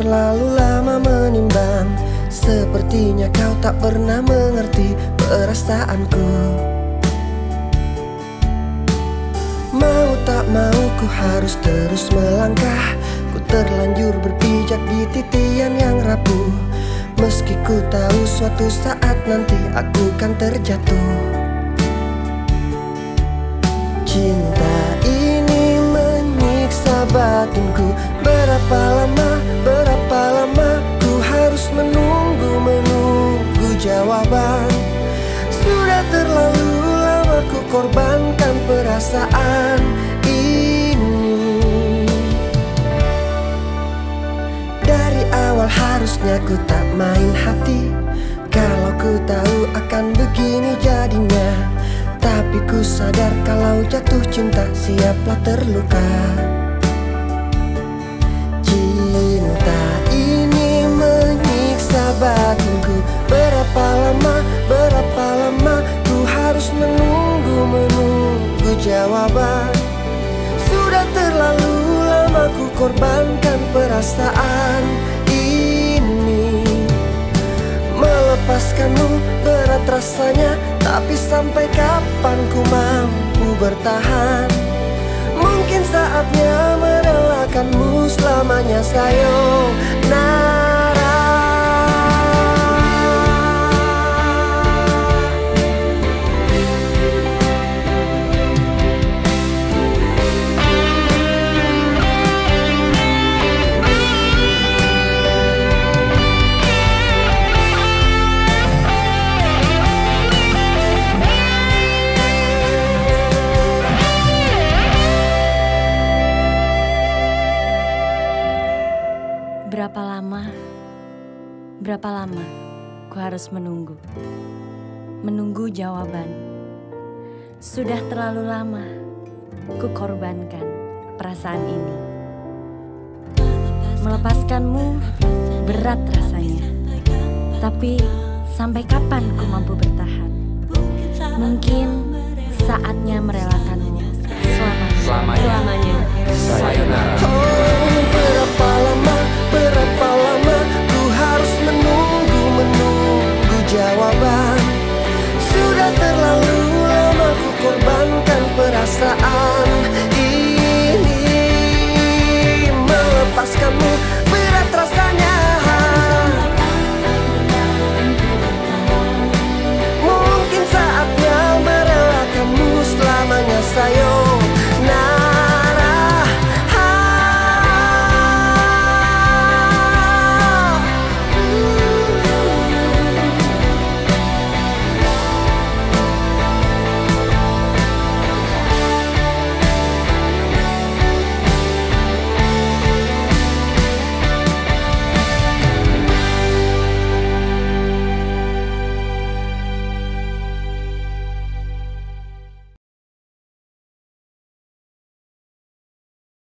terlalu lama menimbang. Sepertinya kau tak pernah mengerti perasaanku. Mau tak mau ku harus terus melangkah. Ku terlanjur berpijak di titian yang rapuh. Meski ku tahu suatu saat nanti aku kan terjatuh. Cinta ini menyiksa batinku. Berapa lama ku harus menunggu jawaban. Sudah terlalu lama ku korbankan perasaan ini. Dari awal harusnya ku tak main hati. Kalau ku tahu akan begini jadinya. Tapi ku sadar kalau jatuh cinta siaplah terluka. Cinta ini menyiksa batinku. Berapa lama ku harus menunggu jawaban. Sudah terlalu lama ku korbankan perasaan ini. Melepaskanmu berat rasanya, tapi sampai kapan ku mampu bertahan? Mungkin saatnya merelakanmu selamanya, sayonara. Berapa lama ku harus menunggu jawaban. Sudah terlalu lama ku korbankan perasaan ini. Melepaskanmu berat rasanya, tapi sampai kapan ku mampu bertahan? Mungkin saatnya merelakanmu selamanya. Sayonara.